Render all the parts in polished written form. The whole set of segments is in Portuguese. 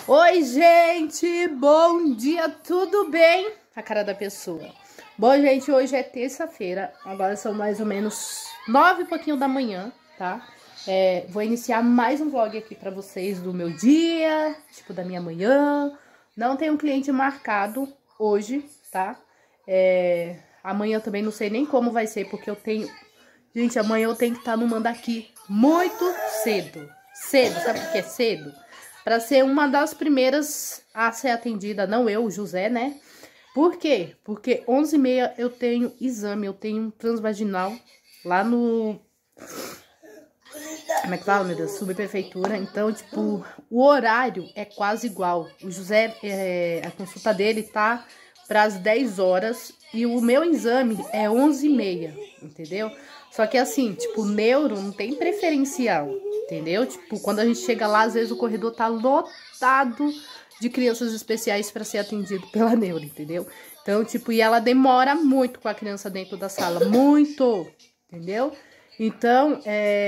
Oi, gente! Bom dia, tudo bem? A cara da pessoa. Bom, gente, hoje é terça-feira. Agora são mais ou menos 9 e pouquinho da manhã, tá? Vou iniciar mais um vlog aqui pra vocês do meu dia, tipo, da minha manhã. Não tem um cliente marcado hoje, tá? Amanhã também não sei nem como vai ser, porque eu tenho... Gente, amanhã eu tenho que estar no Mandaki muito cedo. Cedo, sabe o que é cedo? Para ser uma das primeiras a ser atendida, não eu, o José, né? Por quê? Porque 11h30 eu tenho exame, eu tenho um transvaginal lá no... Como é que fala, meu Deus? Subprefeitura. Então, tipo, o horário é quase igual. O José, a consulta dele tá para as 10 horas e o meu exame é 11h30, entendeu? Só que assim, tipo, neuro não tem preferencial, entendeu? Tipo, quando a gente chega lá, às vezes o corredor tá lotado de crianças especiais para ser atendido pela neuro, entendeu? Então, tipo, e ela demora muito com a criança dentro da sala, muito, entendeu? Então,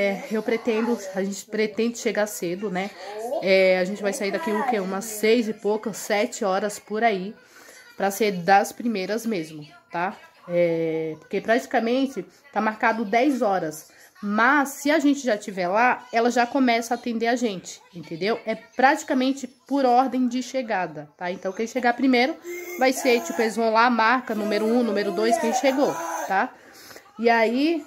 a gente pretende chegar cedo, né? A gente vai sair daqui, o quê? Umas 6 e poucas, 7 horas por aí, pra ser das primeiras mesmo, tá? Porque praticamente tá marcado 10 horas. Mas, se a gente já estiver lá, ela já começa a atender a gente, entendeu? É praticamente por ordem de chegada, tá? Então, quem chegar primeiro vai ser, tipo, eles vão lá, marca número 1, número 2, quem chegou, tá? E aí,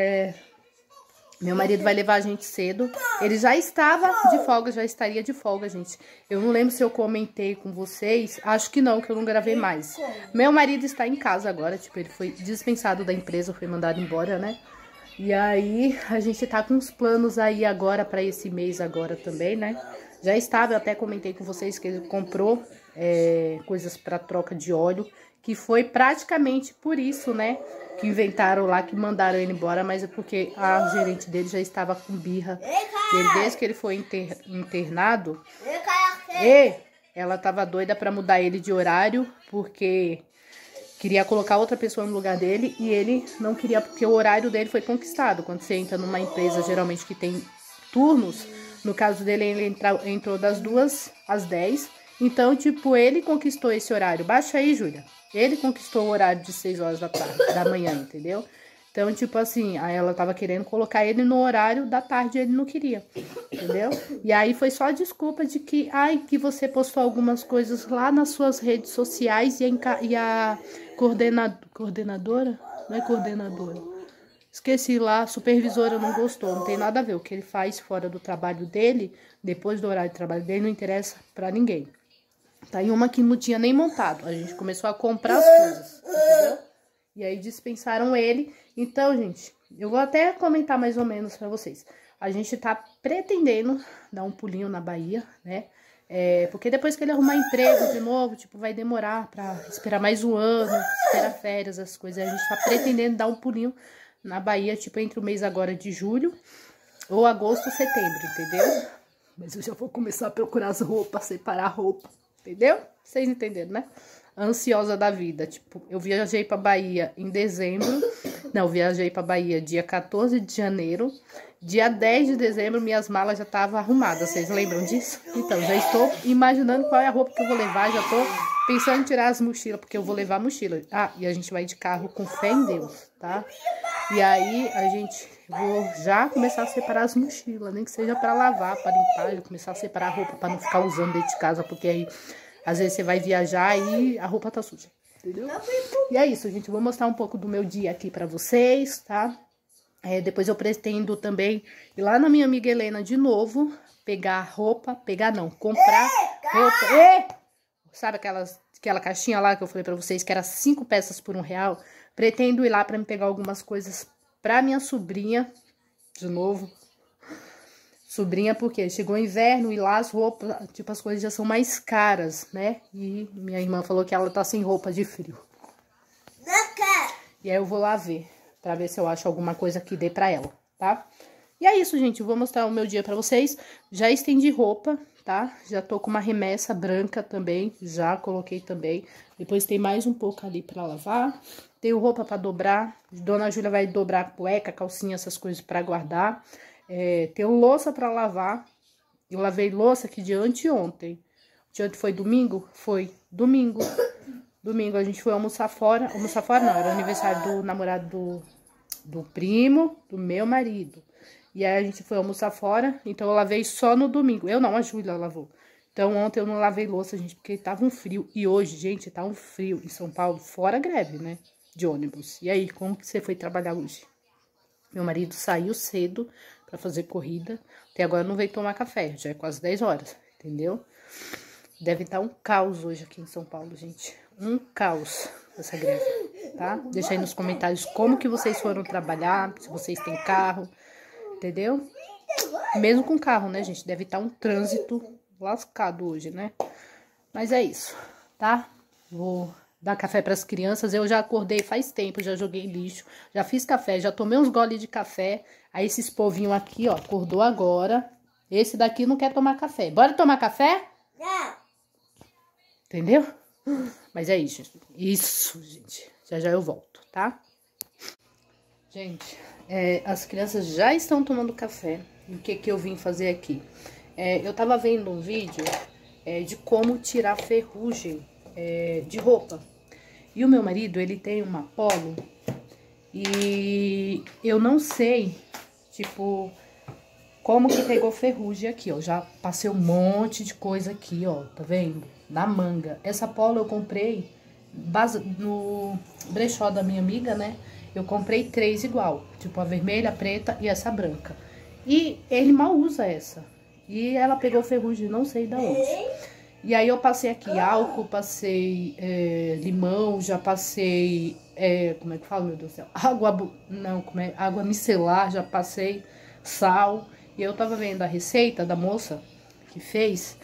meu marido vai levar a gente cedo. Ele já estava de folga, já estaria de folga, gente. Eu não lembro se eu comentei com vocês. Acho que não, que eu não gravei mais. Meu marido está em casa agora, tipo, ele foi dispensado da empresa, foi mandado embora, né? E aí, a gente tá com uns planos aí agora para esse mês agora também, né? Já estava, eu até comentei com vocês que ele comprou coisas para troca de óleo, que foi praticamente por isso, né? Que inventaram lá, que mandaram ele embora, mas é porque a gerente dele já estava com birra. Ele, desde que ele foi internado, ela tava doida para mudar ele de horário, porque queria colocar outra pessoa no lugar dele e ele não queria, porque o horário dele foi conquistado. Quando você entra numa empresa, geralmente, que tem turnos, no caso dele, ele entrou das 2 às 10. Então, tipo, ele conquistou esse horário. Baixa aí, Júlia. Ele conquistou o horário de 6 horas da manhã, entendeu? Então, tipo assim, aí ela tava querendo colocar ele no horário da tarde, ele não queria, entendeu? E aí foi só a desculpa de que, que você postou algumas coisas lá nas suas redes sociais e a coordenadora? Não é coordenadora. Esqueci lá, a supervisora não gostou, não tem nada a ver. O que ele faz fora do trabalho dele, depois do horário de trabalho dele, não interessa pra ninguém. Tá em uma que não tinha nem montado. A gente começou a comprar as coisas, entendeu? E aí dispensaram ele. Então, gente, eu vou até comentar mais ou menos pra vocês. A gente tá pretendendo dar um pulinho na Bahia, né? Porque depois que ele arrumar emprego de novo, tipo, vai demorar pra esperar mais um ano, esperar férias, essas coisas. A gente tá pretendendo dar um pulinho na Bahia, tipo, entre o mês agora de julho ou agosto, setembro, entendeu? Mas eu já vou começar a procurar as roupas, separar a roupa, entendeu? Vocês entenderam, né? Ansiosa da vida. Tipo, eu viajei pra Bahia em dezembro. Não, viajei pra Bahia dia 14 de janeiro. Dia 10 de dezembro, minhas malas já estavam arrumadas. Vocês lembram disso? Então, já estou imaginando qual é a roupa que eu vou levar. Já tô pensando em tirar as mochilas, porque eu vou levar a mochila. E a gente vai de carro com fé em Deus, tá? E aí, vou já começar a separar as mochilas, nem que seja pra lavar, pra limpar, começar a separar a roupa pra não ficar usando dentro de casa, porque aí, às vezes você vai viajar e a roupa tá suja, entendeu? E é isso, gente, eu vou mostrar um pouco do meu dia aqui pra vocês, tá? Depois eu pretendo também ir lá na minha amiga Helena de novo, comprar roupa. Sabe aquela caixinha lá que eu falei pra vocês, que era 5 peças por R$1? Pretendo ir lá pra me pegar algumas coisas pra minha sobrinha, de novo. Sobrinha, porque chegou o inverno e lá as roupas, tipo, as coisas já são mais caras, né? E minha irmã falou que ela tá sem roupa de frio. E aí eu vou lá ver, pra ver se eu acho alguma coisa que dê pra ela, tá? E é isso, gente, eu vou mostrar o meu dia pra vocês. Já estendi roupa, tá? Já tô com uma remessa branca também, já coloquei também. Depois tem mais um pouco ali pra lavar. Tenho roupa pra dobrar. Dona Júlia vai dobrar cueca, calcinha, essas coisas pra guardar. Tenho louça pra lavar. Eu lavei louça aqui de anteontem. De ontem foi domingo? Foi domingo. Domingo a gente foi almoçar fora. Almoçar fora não, era o aniversário do namorado do primo, do meu marido. E aí a gente foi almoçar fora, então eu lavei só no domingo. Eu não, a Júlia lavou. Então ontem eu não lavei louça, gente, porque tava um frio. E hoje, gente, tá um frio em São Paulo, fora a greve, né, de ônibus. E aí, como que você foi trabalhar hoje? Meu marido saiu cedo pra fazer corrida. Até agora não veio tomar café, já é quase 10 horas, entendeu? Deve estar um caos hoje aqui em São Paulo, gente. Um caos essa greve, tá? Deixa aí nos comentários como que vocês foram trabalhar, se vocês têm carro, entendeu? Mesmo com carro, né, gente? Deve estar um trânsito lascado hoje, né? Mas é isso, tá? Vou dar café para as crianças. Eu já acordei faz tempo, já joguei lixo, já fiz café, já tomei uns goles de café. Aí esses povinhos aqui, ó, acordou agora. Esse daqui não quer tomar café. Bora tomar café? Não. Entendeu? Mas é isso. Isso, gente. Já já eu volto, tá? Gente, as crianças já estão tomando café. E o que que eu vim fazer aqui? Eu tava vendo um vídeo de como tirar ferrugem de roupa. E o meu marido, ele tem uma Polo. E eu não sei, tipo, como que pegou ferrugem aqui, ó. Já passei um monte de coisa aqui, ó. Tá vendo? Na manga. Essa Polo eu comprei no brechó da minha amiga, né? Eu comprei 3 igual. Tipo, a vermelha, a preta e essa branca. E ele mal usa essa. E ela pegou ferrugem, não sei da onde. E aí eu passei aqui álcool, passei limão, já passei... como é que fala, meu Deus do céu? Água micelar, já passei sal. E eu tava vendo a receita da moça que fez.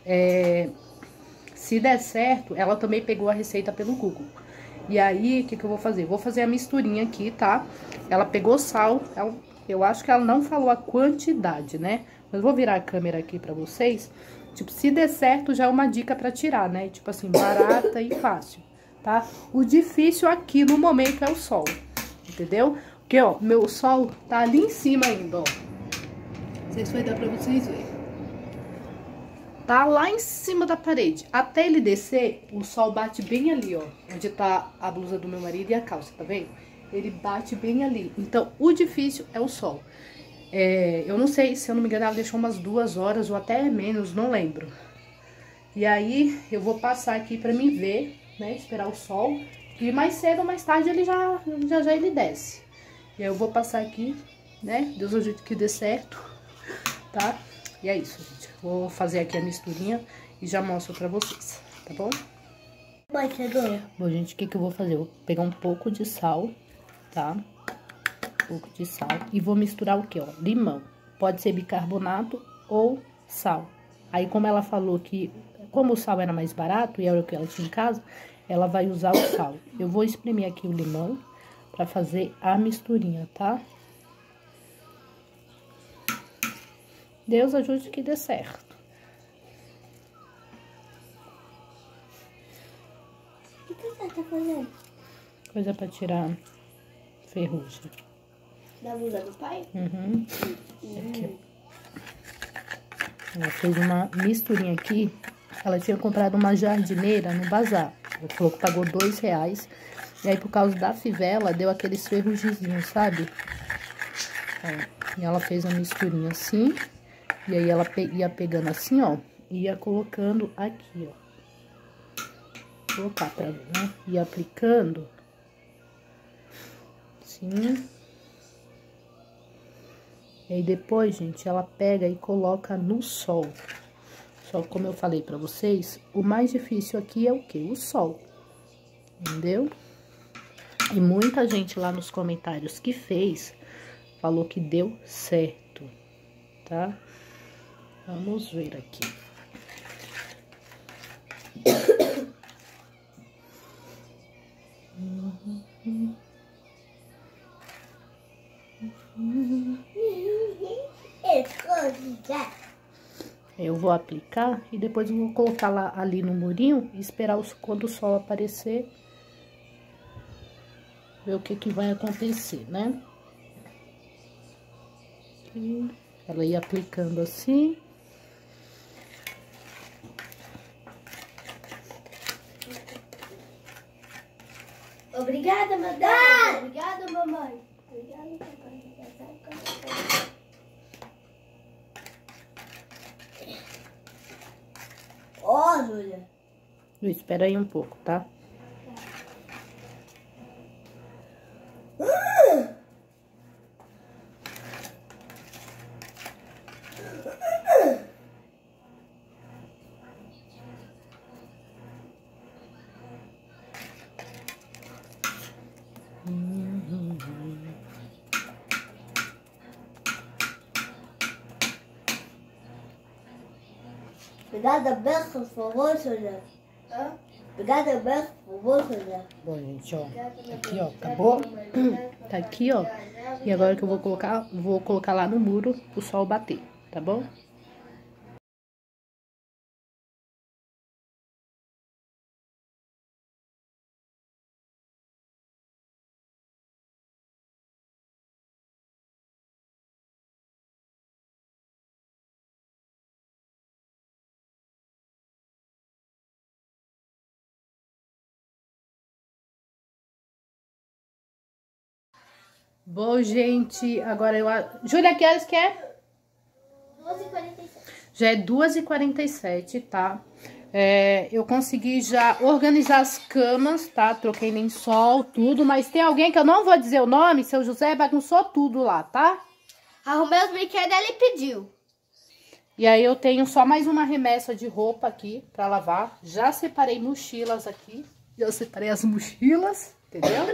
Se der certo, ela também pegou a receita pelo Google. E aí, o que que eu vou fazer? Vou fazer a misturinha aqui, tá? Ela pegou sal, eu acho que ela não falou a quantidade, né? Mas vou virar a câmera aqui pra vocês. Tipo, se der certo, já é uma dica pra tirar, né? Tipo assim, barata e fácil, tá? O difícil aqui no momento é o sol, entendeu? Porque, ó, meu sol tá ali em cima ainda, ó. Não sei se vai dar pra vocês verem. Tá lá em cima da parede. Até ele descer, o sol bate bem ali, ó. Onde tá a blusa do meu marido e a calça, tá vendo? Ele bate bem ali. Então, o difícil é o sol. Eu não sei, se eu não me engano, ela deixou umas 2 horas ou até menos, não lembro. E aí, eu vou passar aqui pra mim ver, né? Esperar o sol. E mais cedo ou mais tarde, ele já ele desce. E aí, eu vou passar aqui, né? Deus ajude que dê certo, tá? E é isso, gente. Vou fazer aqui a misturinha e já mostro pra vocês, tá bom? Bom, gente, o que que eu vou fazer? Eu vou pegar um pouco de sal, tá? Um pouco de sal. E vou misturar o quê, ó? Limão. Pode ser bicarbonato ou sal. Aí, como ela falou que... Como o sal era mais barato e era o que ela tinha em casa, ela vai usar o sal. Eu vou espremer aqui o limão pra fazer a misturinha, tá? Deus ajude que dê certo. O que você tá fazendo? Coisa pra tirar ferrugem. Da blusa do pai? Uhum. Aqui. Ela fez uma misturinha aqui. Ela tinha comprado uma jardineira no bazar. Ela falou que pagou R$2. E aí, por causa da fivela, deu aqueles ferrugizinhos, sabe? Ó, e ela fez uma misturinha assim. E aí, ela ia pegando assim, ó. E ia colocando aqui, ó. Vou colocar pra ver, né? Ia aplicando. Assim. E aí, depois, gente, ela pega e coloca no sol. Só que, como eu falei pra vocês, o mais difícil aqui é o quê? O sol. Entendeu? E muita gente lá nos comentários que fez, falou que deu certo, tá? Vamos ver aqui. Eu vou aplicar e depois eu vou colocar lá ali no murinho e esperar quando o sol aparecer, ver o que que vai acontecer, né? E ela ia aplicando assim. Obrigada, madame. Obrigada, mamãe. Obrigada, papai. Ó, Júlia. Luiz, espera aí um pouco, tá? Obrigada, Beto, por favor, Júlia. Obrigada, Beto, por favor, Júlia. Bom, gente, ó. Aqui, ó, acabou. Tá aqui, ó. E agora que eu vou colocar lá no muro pro sol bater, tá bom? Bom, gente, agora eu... Júlia, que horas que é? 2h47. Já é 2h47, tá? Eu consegui já organizar as camas, tá? Troquei lençol, tudo, mas tem alguém que eu não vou dizer o nome, seu José bagunçou tudo lá, tá? Arrumei os brinquedos, ele pediu. E aí eu tenho só mais uma remessa de roupa aqui pra lavar. Já separei mochilas aqui, já separei as mochilas, entendeu?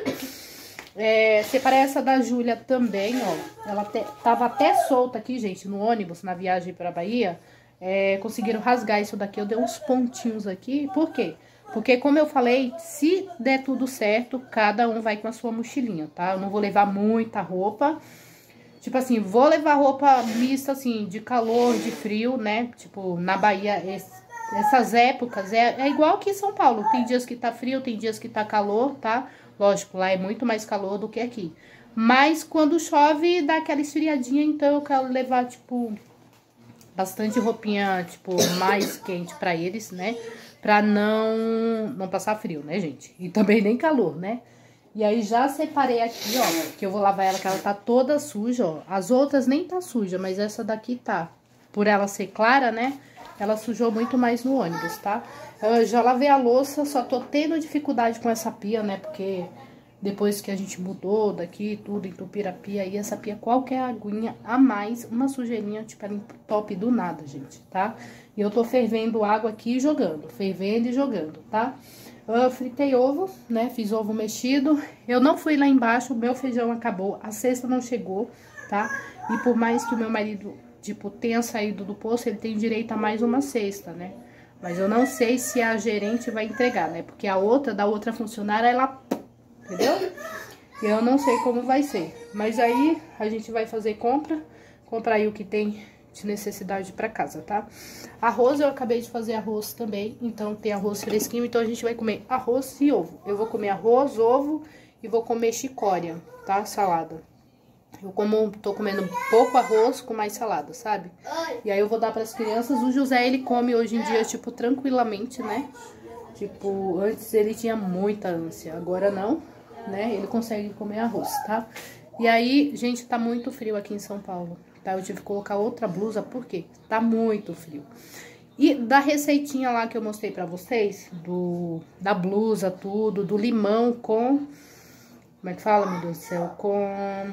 Separei essa da Júlia também, ó. Ela tava até solta aqui, gente, no ônibus, na viagem pra Bahia. Conseguiram rasgar isso daqui, eu dei uns pontinhos aqui. Por quê? Porque, como eu falei, se der tudo certo, cada um vai com a sua mochilinha, tá? Eu não vou levar muita roupa. Tipo assim, vou levar roupa mista, assim, de calor, de frio, né? Tipo, na Bahia, essas épocas, é igual aqui em São Paulo. Tem dias que tá frio, tem dias que tá calor, tá? Lógico, lá é muito mais calor do que aqui. Mas quando chove, dá aquela esfriadinha, então eu quero levar, tipo, bastante roupinha, tipo, mais quente pra eles, né? Pra não passar frio, né, gente? E também nem calor, né? E aí já separei aqui, ó, que eu vou lavar ela, que ela tá toda suja, ó. As outras nem tá suja, mas essa daqui tá. Por ela ser clara, né? Ela sujou muito mais no ônibus, tá? Eu já lavei a louça, só tô tendo dificuldade com essa pia, né? Porque depois que a gente mudou daqui, tudo, entupiu a pia, aí essa pia, qualquer aguinha a mais, uma sujeirinha, tipo, ela entope do nada, gente, tá? E eu tô fervendo água aqui e jogando, fervendo e jogando, tá? Eu fritei ovo, né? Fiz ovo mexido. Eu não fui lá embaixo, o meu feijão acabou, a cesta não chegou, tá? E por mais que o meu marido, tipo, tenha saído do posto, ele tem direito a mais uma cesta, né? Mas eu não sei se a gerente vai entregar, né? Porque a outra, da outra funcionária, ela... Entendeu? Eu não sei como vai ser. Mas aí, a gente vai fazer comprar aí o que tem de necessidade pra casa, tá? Arroz, eu acabei de fazer arroz também, então tem arroz fresquinho, então a gente vai comer arroz e ovo. Eu vou comer arroz, ovo e vou comer chicória, tá? Salada. Tô comendo pouco arroz com mais salada, sabe? E aí eu vou dar pras crianças. O José, ele come hoje em dia, tipo, tranquilamente, né? Tipo, antes ele tinha muita ânsia, agora não, né? Ele consegue comer arroz, tá? E aí, gente, tá muito frio aqui em São Paulo, tá? Eu tive que colocar outra blusa, por quê? Tá muito frio. E da receitinha lá que eu mostrei pra vocês, da blusa, tudo, do limão com... Como é que fala, meu Deus do céu? Com...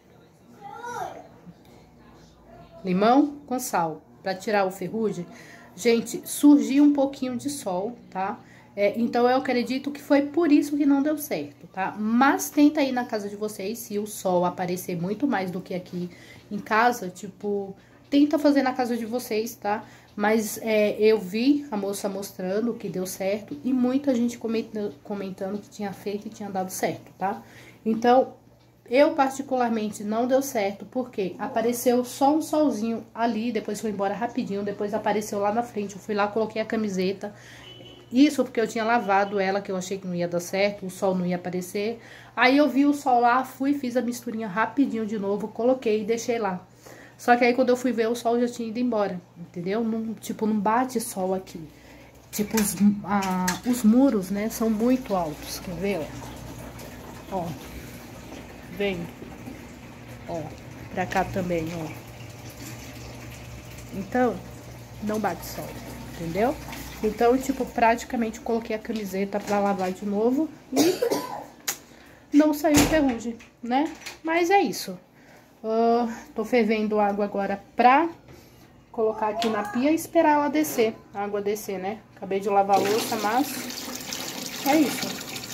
limão com sal, pra tirar o ferrugem. Gente, surgiu um pouquinho de sol, tá? Então, eu acredito que foi por isso que não deu certo, tá? Mas tenta ir na casa de vocês, se o sol aparecer muito mais do que aqui em casa, tipo, tenta fazer na casa de vocês, tá? Mas eu vi a moça mostrando que deu certo e muita gente comentando que tinha feito e tinha dado certo, tá? Então, eu particularmente não deu certo, porque apareceu só um solzinho ali, depois foi embora rapidinho, depois apareceu lá na frente, eu fui lá, coloquei a camiseta. Isso porque eu tinha lavado ela, que eu achei que não ia dar certo, o sol não ia aparecer. Aí eu vi o sol lá, fui, fiz a misturinha rapidinho de novo, coloquei e deixei lá. Só que aí quando eu fui ver, o sol já tinha ido embora, entendeu? Não bate sol aqui. Tipo, os muros, né, são muito altos, quer ver, ó? Ó. Vem. Ó. Pra cá também, ó. Então, não bate sol, entendeu? Então, tipo, praticamente coloquei a camiseta pra lavar de novo e não saiu ferrugem, né? Mas é isso. Tô fervendo água agora pra colocar aqui na pia e esperar ela descer, a água descer, né? Acabei de lavar a louça, mas é isso.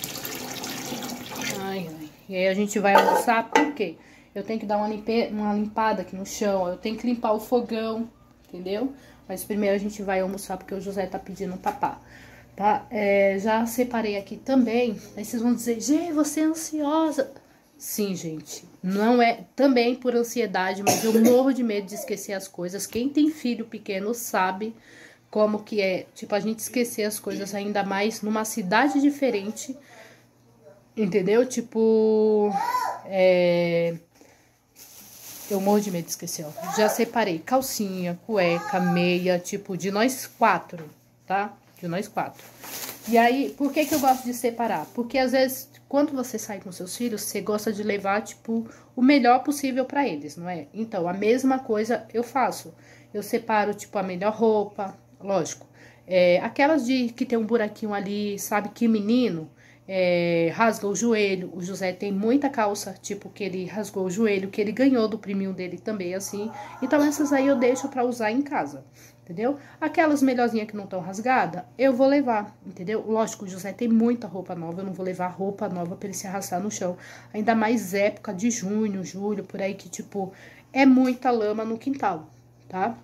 Ai, ai. E aí a gente vai almoçar, por quê? Eu tenho que dar uma limpada aqui no chão, eu tenho que limpar o fogão, entendeu? Mas primeiro a gente vai almoçar porque o José tá pedindo papá, tá? Já separei aqui também, aí vocês vão dizer, Gê, você é ansiosa. Sim, gente, não é também por ansiedade, mas eu morro de medo de esquecer as coisas. Quem tem filho pequeno sabe como que é, tipo, a gente esquecer as coisas, ainda mais numa cidade diferente, entendeu? Tipo, eu morro de medo de esquecer, ó. Já separei calcinha, cueca, meia, tipo, de nós 4, tá? De nós 4. E aí, por que que eu gosto de separar? Porque às vezes, quando você sai com seus filhos, você gosta de levar, tipo, o melhor possível pra eles, não é? Então, a mesma coisa eu faço. Eu separo, tipo, a melhor roupa, lógico. Aquelas que tem um buraquinho ali, sabe? Que menino rasga o joelho. O José tem muita calça, tipo, que ele rasgou o joelho, que ele ganhou do priminho dele também, assim. Então, essas aí eu deixo pra usar em casa. Entendeu? Aquelas melhorzinhas que não estão rasgadas, eu vou levar, entendeu? Lógico, o José tem muita roupa nova, eu não vou levar roupa nova pra ele se arrastar no chão. Ainda mais época de junho, julho, por aí que, tipo, é muita lama no quintal, tá?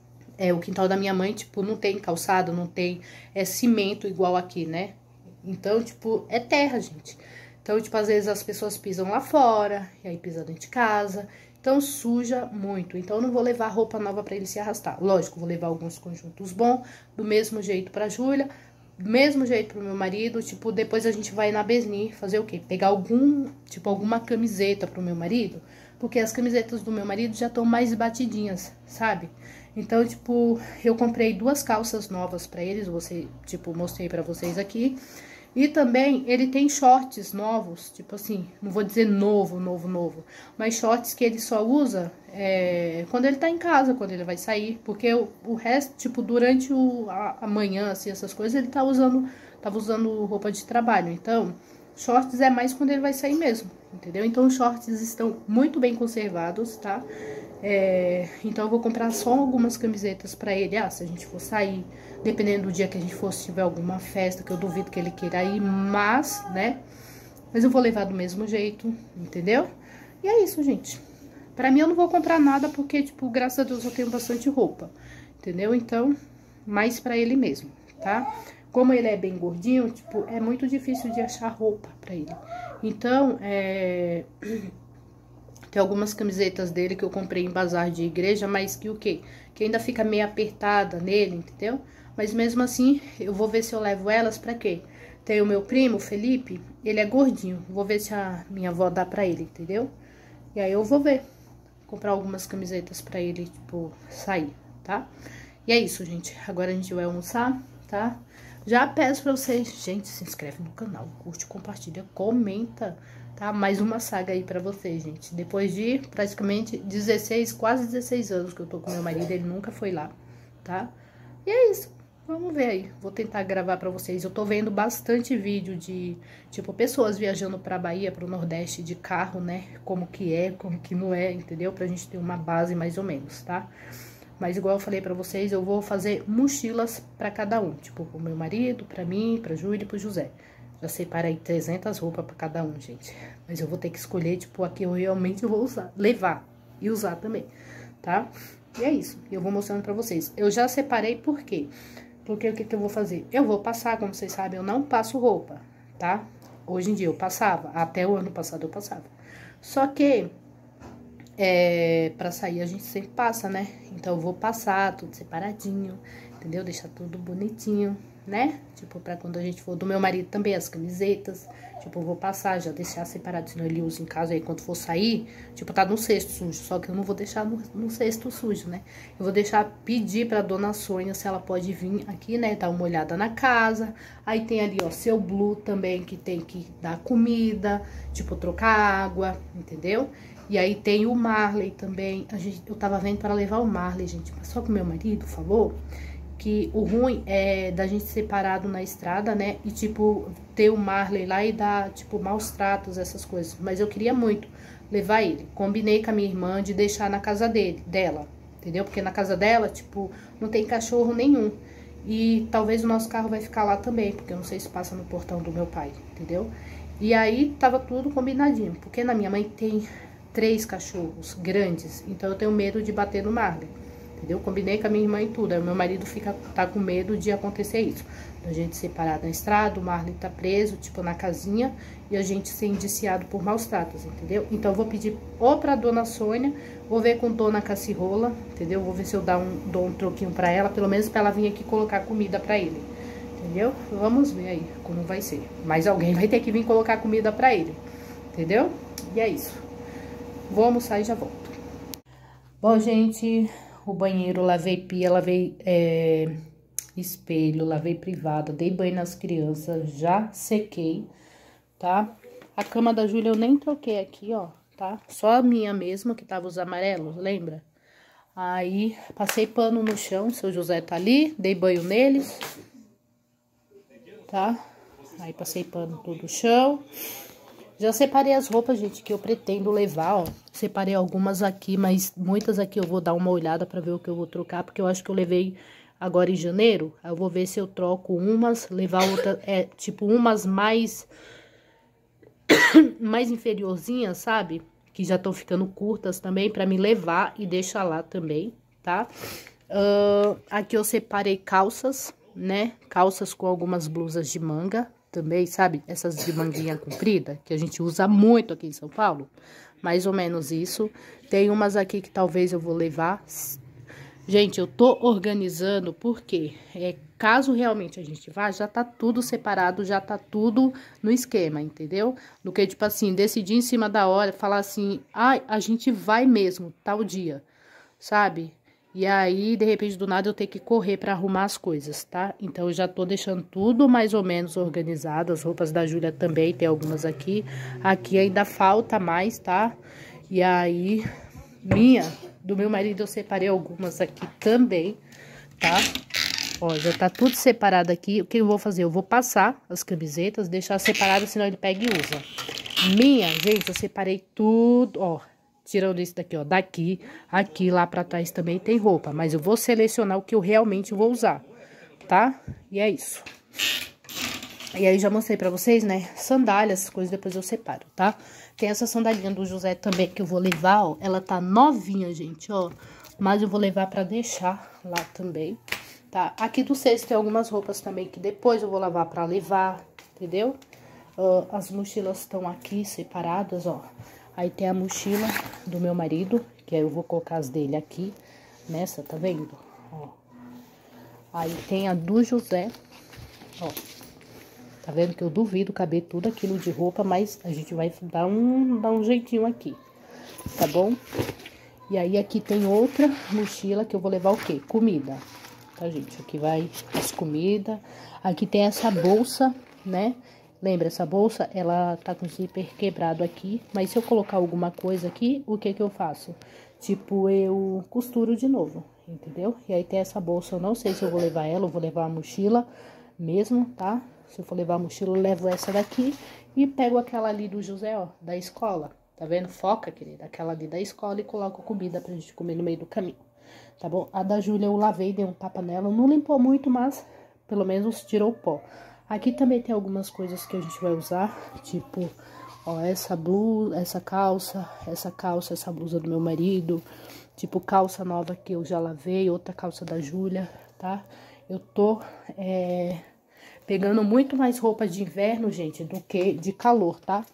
O quintal da minha mãe, tipo, não tem calçado, não tem cimento igual aqui, né? Então, tipo, é terra, gente. Então, tipo, às vezes as pessoas pisam lá fora, e aí pisam dentro de casa. Então, suja muito. Então, eu não vou levar roupa nova pra ele se arrastar. Lógico, vou levar alguns conjuntos bons, do mesmo jeito pra Júlia, do mesmo jeito pro meu marido. Tipo, depois a gente vai na Besni fazer o quê? Pegar alguma camiseta pro meu marido, porque as camisetas do meu marido já estão mais batidinhas, sabe? Então, tipo, eu comprei 2 calças novas pra eles, mostrei pra vocês aqui. E também ele tem shorts novos, tipo assim, não vou dizer novo, mas shorts que ele só usa quando ele tá em casa, quando ele vai sair, porque o resto, tipo, durante a manhã, assim, essas coisas, ele tava usando roupa de trabalho. Então, shorts é mais quando ele vai sair mesmo, entendeu? Então, os shorts estão muito bem conservados, tá? Então, eu vou comprar só algumas camisetas pra ele, se a gente for sair. Dependendo do dia que a gente for, se tiver alguma festa, que eu duvido que ele queira ir, mas, né? Mas eu vou levar do mesmo jeito, entendeu? E é isso, gente. Pra mim, eu não vou comprar nada, porque, tipo, graças a Deus eu tenho bastante roupa, entendeu? Então, mais pra ele mesmo, tá? Como ele é bem gordinho, tipo, é muito difícil de achar roupa pra ele. Então, tem algumas camisetas dele que eu comprei em bazar de igreja, mas que o quê? Que ainda fica meio apertada nele, entendeu? Mas mesmo assim, eu vou ver se eu levo elas pra quê? Tem o meu primo, o Felipe, ele é gordinho. Vou ver se a minha avó dá pra ele, entendeu? E aí eu vou ver. Comprar algumas camisetas pra ele, tipo, sair, tá? E é isso, gente. Agora a gente vai almoçar, tá? Já peço pra vocês, gente, se inscreve no canal, curte, compartilha, comenta, tá? Mais uma saga aí pra vocês, gente. Depois de praticamente 16, quase 16 anos que eu tô com meu marido, ele nunca foi lá, tá? E é isso. Vamos ver aí, vou tentar gravar pra vocês. Eu tô vendo bastante vídeo de, tipo, pessoas viajando pra Bahia, pro Nordeste de carro, né? Como que é, como que não é, entendeu? Pra gente ter uma base mais ou menos, tá? Mas igual eu falei pra vocês, eu vou fazer mochilas pra cada um. Tipo, pro meu marido, pra mim, pra Júlia e pro José. Já separei 300 roupas pra cada um, gente. Mas eu vou ter que escolher, tipo, a que eu realmente vou usar, levar e usar também, tá? E é isso, eu vou mostrando pra vocês. Eu já separei por quê? Porque o que que eu vou fazer? Eu vou passar, como vocês sabem, eu não passo roupa, tá? Hoje em dia eu passava, até o ano passado eu passava. Só que Pra sair a gente sempre passa, né? Então eu vou passar tudo separadinho, entendeu? Deixar tudo bonitinho, né? Tipo, pra quando a gente for do meu marido também, as camisetas. Tipo, eu vou passar, já deixar separado, senão ele usa em casa aí quando for sair. Tipo, tá no cesto sujo, só que eu não vou deixar no cesto sujo, né? Eu vou deixar, pedir pra dona Sônia se ela pode vir aqui, né? Dar uma olhada na casa. Aí tem ali, ó, seu Blue também, que tem que dar comida, tipo, trocar água, entendeu? E aí tem o Marley também. Eu tava vendo para levar o Marley, gente. Mas só com meu marido, por favor. Que o ruim é da gente separado na estrada, né? E, tipo, ter o Marley lá e dar, tipo, maus tratos, essas coisas. Mas eu queria muito levar ele. Combinei com a minha irmã de deixar na casa dela, entendeu? Porque na casa dela, tipo, não tem cachorro nenhum. E talvez o nosso carro vai ficar lá também, porque eu não sei se passa no portão do meu pai, entendeu? E aí, tava tudo combinadinho. Porque na minha mãe tem 3 cachorros grandes, então eu tenho medo de bater no Marley, entendeu? Combinei com a minha irmã e tudo, aí o meu marido tá com medo de acontecer isso. A gente separado na estrada, o Marley tá preso, tipo, na casinha, e a gente ser indiciado por maus tratos, entendeu? Então eu vou pedir ou pra dona Sônia, vou ver com dona Cacirola, entendeu? Vou ver se eu dou um troquinho pra ela, pelo menos pra ela vir aqui colocar comida pra ele, entendeu? Vamos ver aí como vai ser. Mas alguém vai ter que vir colocar comida pra ele, entendeu? E é isso. Vou almoçar e já volto. Bom, gente, o banheiro, lavei pia, lavei espelho, lavei privada, dei banho nas crianças, já sequei, tá? A cama da Júlia eu nem troquei aqui, ó, tá? Só a minha mesma, que tava os amarelos, lembra? Aí, passei pano no chão, seu José tá ali, dei banho neles, tá? Aí, passei pano todo no chão. Já separei as roupas, gente, que eu pretendo levar, ó. Separei algumas aqui, mas muitas aqui eu vou dar uma olhada pra ver o que eu vou trocar, porque eu acho que eu levei agora em janeiro. Aí eu vou ver se eu troco umas, levar outras, tipo, umas mais inferiorzinhas, sabe? Que já estão ficando curtas também, pra me levar e deixar lá também, tá? Aqui eu separei calças, né? Calças com algumas blusas de manga também, sabe? Essas de manguinha comprida, que a gente usa muito aqui em São Paulo. Mais ou menos isso. Tem umas aqui que talvez eu vou levar. Gente, eu tô organizando porque caso realmente a gente vá, já tá tudo separado, já tá tudo no esquema, entendeu? Do que, tipo assim, decidir em cima da hora, falar assim, ai, a gente vai mesmo, tal dia, sabe? E aí, de repente, do nada, eu tenho que correr pra arrumar as coisas, tá? Então, eu já tô deixando tudo mais ou menos organizado. As roupas da Júlia também, tem algumas aqui. Aqui ainda falta mais, tá? E aí, do meu marido, eu separei algumas aqui também, tá? Ó, já tá tudo separado aqui. O que eu vou fazer? Eu vou passar as camisetas, deixar separado, senão ele pega e usa. Gente, eu separei tudo, ó. Tirando isso daqui, ó, daqui, aqui, lá pra trás também tem roupa. Mas eu vou selecionar o que eu realmente vou usar, tá? E é isso. E aí, já mostrei pra vocês, né? Sandálias, essas coisas, depois eu separo, tá? Tem essa sandalinha do José também que eu vou levar, ó. Ela tá novinha, gente, ó. Mas eu vou levar pra deixar lá também, tá? Aqui do cesto tem algumas roupas também que depois eu vou lavar pra levar, entendeu? As mochilas estão aqui separadas, ó. Aí tem a mochila do meu marido, que aí eu vou colocar as dele aqui, nessa, tá vendo? Ó. Aí tem a do José, ó. Tá vendo que eu duvido caber tudo aquilo de roupa, mas a gente vai dar um jeitinho aqui, tá bom? E aí aqui tem outra mochila que eu vou levar o quê? Comida, tá, gente? Aqui vai as comidas. Aqui tem essa bolsa, né? Lembra, essa bolsa, ela tá com o zíper quebrado aqui, mas se eu colocar alguma coisa aqui, o que que eu faço? Tipo, eu costuro de novo, entendeu? E aí tem essa bolsa, eu não sei se eu vou levar ela, ou vou levar a mochila mesmo, tá? Se eu for levar a mochila, eu levo essa daqui e pego aquela ali do José, ó, da escola. Tá vendo? Foca, querida, aquela ali da escola e coloco comida pra gente comer no meio do caminho, tá bom? A da Júlia eu lavei, dei um tapa nela, não limpou muito, mas pelo menos tirou o pó. Aqui também tem algumas coisas que a gente vai usar, tipo, ó, essa blusa, essa calça, essa blusa do meu marido, tipo, calça nova que eu já lavei, outra calça da Júlia, tá? Eu tô pegando muito mais roupa de inverno, gente, do que de calor, tá?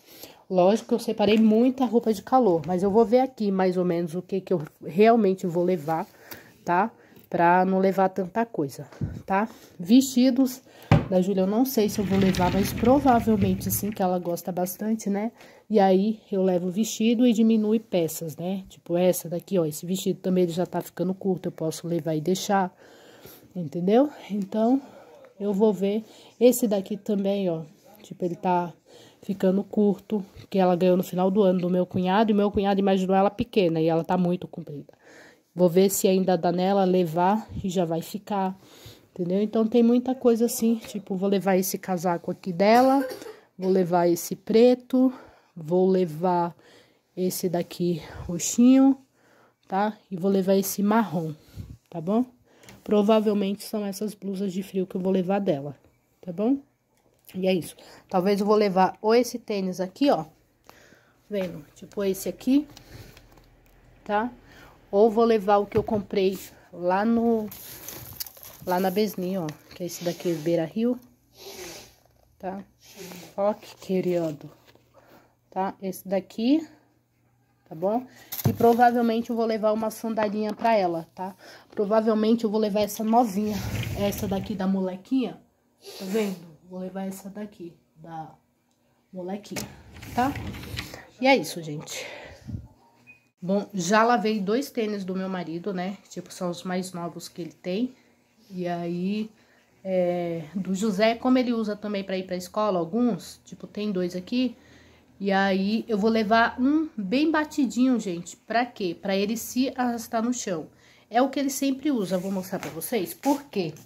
Lógico que eu separei muita roupa de calor, mas eu vou ver aqui mais ou menos o que eu realmente vou levar, tá? Pra não levar tanta coisa, tá? Vestidos da Júlia eu não sei se eu vou levar, mas provavelmente sim, que ela gosta bastante, né? E aí eu levo o vestido e diminui peças, né? Tipo essa daqui, ó, esse vestido também ele já tá ficando curto, eu posso levar e deixar, entendeu? Então, eu vou ver esse daqui também, ó, tipo ele tá ficando curto, que ela ganhou no final do ano do meu cunhado, e meu cunhado imaginou ela pequena, e ela tá muito comprida. Vou ver se ainda dá nela levar e já vai ficar, entendeu? Então, tem muita coisa assim, tipo, vou levar esse casaco aqui dela, vou levar esse preto, vou levar esse daqui roxinho, tá? E vou levar esse marrom, tá bom? Provavelmente são essas blusas de frio que eu vou levar dela, tá bom? E é isso. Talvez eu vou levar ou esse tênis aqui, ó. Vendo? Tipo esse aqui, tá? Ou vou levar o que eu comprei lá na Besni, ó. Que é esse daqui, Beira Rio. Tá? Ó que querido. Tá? Esse daqui, tá bom? E provavelmente eu vou levar uma sandalinha pra ela, tá? Provavelmente eu vou levar essa novinha. Essa daqui da molequinha. Tá vendo? Vou levar essa daqui, da molequinha, tá? E é isso, gente. Bom, já lavei 2 tênis do meu marido, né? Tipo, são os mais novos que ele tem. E aí, do José, como ele usa também pra ir pra escola, alguns, tipo, tem 2 aqui. E aí, eu vou levar um bem batidinho, gente. Pra quê? Pra ele se arrastar no chão. É o que ele sempre usa, vou mostrar pra vocês. Por quê?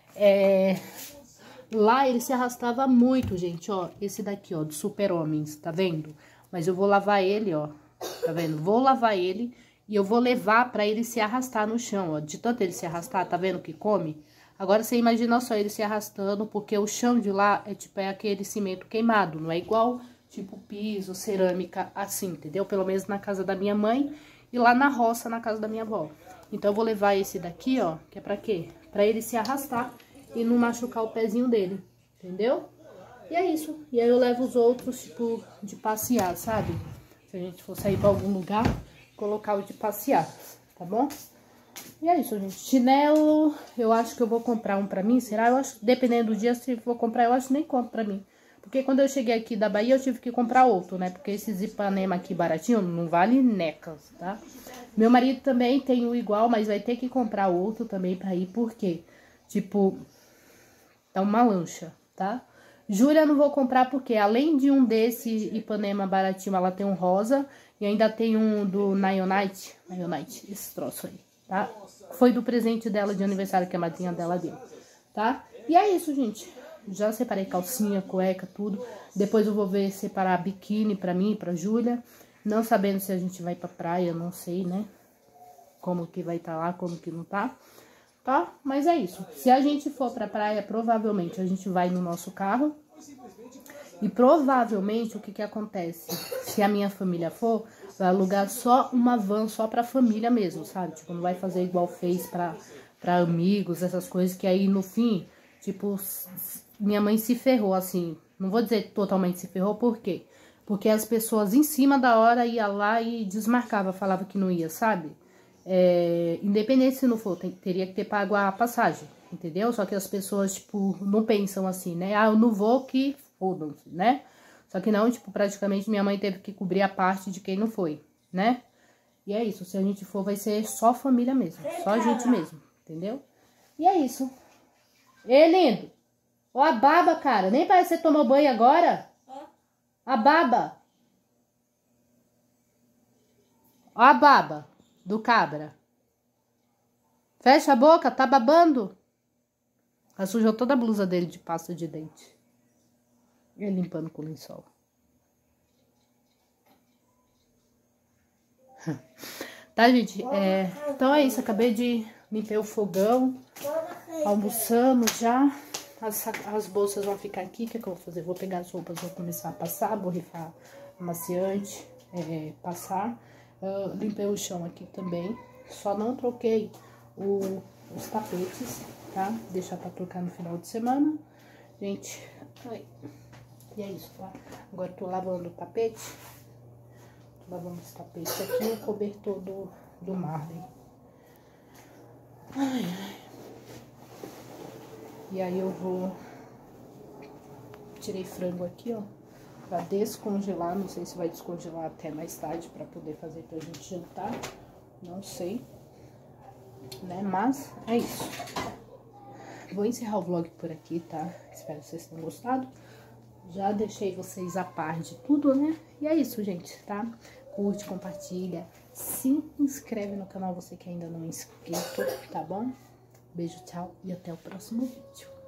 Lá ele se arrastava muito, gente, ó. Esse daqui, ó, do Super Homens, tá vendo? Mas eu vou lavar ele, ó. Tá vendo? Vou lavar ele e eu vou levar pra ele se arrastar no chão, ó. De tanto ele se arrastar, tá vendo que come? Agora você imagina só ele se arrastando, porque o chão de lá é tipo, é aquele cimento queimado. Não é igual, tipo, piso, cerâmica, assim, entendeu? Pelo menos na casa da minha mãe e lá na roça, na casa da minha avó. Então eu vou levar esse daqui, ó, que é pra quê? Pra ele se arrastar e não machucar o pezinho dele, entendeu? E é isso. E aí eu levo os outros, tipo, de passear, sabe? Se a gente for sair pra algum lugar, colocar o de passear, tá bom? E é isso, gente. Chinelo, eu acho que eu vou comprar um pra mim, será? Eu acho, dependendo do dia, se for comprar, eu acho que nem compro pra mim. Porque quando eu cheguei aqui da Bahia, eu tive que comprar outro, né? Porque esses Ipanema aqui baratinho não vale necas, tá? Meu marido também tem o igual, mas vai ter que comprar outro também pra ir, porque, tipo, é uma lancha, tá? Júlia eu não vou comprar porque além de um desse Ipanema baratinho, ela tem um rosa e ainda tem um do Nionite, esse troço aí, tá? Foi do presente dela de aniversário que a madrinha dela deu, tá? E é isso, gente. Já separei calcinha, cueca, tudo. Depois eu vou ver separar biquíni pra mim e pra Júlia. Não sabendo se a gente vai pra praia, não sei, né? Como que vai estar lá, como que não tá. Tá? Mas é isso. Se a gente for pra praia, provavelmente a gente vai no nosso carro. E provavelmente o que que acontece? Se a minha família for, vai alugar só uma van só pra família mesmo, sabe? Tipo, não vai fazer igual fez pra amigos, essas coisas que aí no fim, tipo, minha mãe se ferrou, assim. Não vou dizer totalmente se ferrou, por quê? Porque as pessoas em cima da hora iam lá e desmarcava, falava que não ia, sabe? Independente se não for, teria que ter pago a passagem, entendeu? Só que as pessoas, tipo, não pensam assim, né? Ah, eu não vou que fodam-se, né? Só que não, tipo, praticamente minha mãe teve que cobrir a parte de quem não foi, né? E é isso, se a gente for, vai ser só família mesmo, só a gente mesmo, entendeu? E é isso. Ei, lindo! Ó a baba, cara, nem parece que você tomou banho agora. A baba. Ó a baba do cabra. Fecha a boca, tá babando? Ela sujou toda a blusa dele de pasta de dente. E limpando com o lençol. Tá, gente? Então é isso. Acabei de limpar o fogão. Almoçando já. As bolsas vão ficar aqui. O que é que eu vou fazer? Vou pegar as roupas, vou começar a passar, borrifar amaciante, passar. Limpei o chão aqui também. Só não troquei os tapetes, tá? Deixar pra trocar no final de semana. Gente, E é isso, tá? Agora eu tô lavando o tapete. Tô lavando esse tapete aqui e o cobertor do Marley. Ai, ai. E aí eu vou... Tirei frango aqui, ó. Pra descongelar. Não sei se vai descongelar até mais tarde pra poder fazer pra gente jantar. Não sei. Né? Mas é isso. Vou encerrar o vlog por aqui, tá? Espero que vocês tenham gostado. Já deixei vocês a par de tudo, né? E é isso, gente, tá? Curte, compartilha, se inscreve no canal você que ainda não é inscrito, tá bom? Beijo, tchau e até o próximo vídeo.